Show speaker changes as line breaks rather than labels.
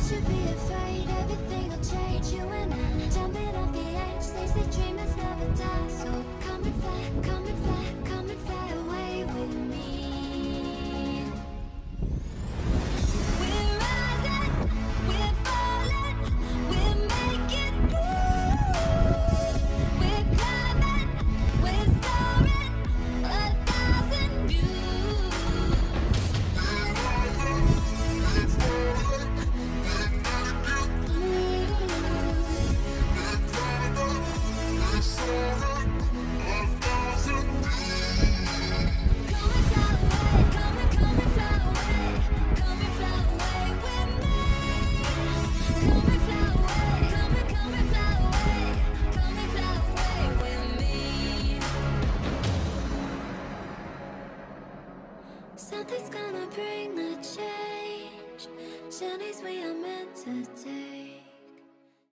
should be afraid, everything will change. You and I, jumping off the edge. They say dreamers never die. So come and fly, come and fly, come and fly away with me. We're rising, we're falling, we're making moves. We're climbing, we're soaring, 1,000 views. Something's gonna bring the change. Journeys we are meant to take.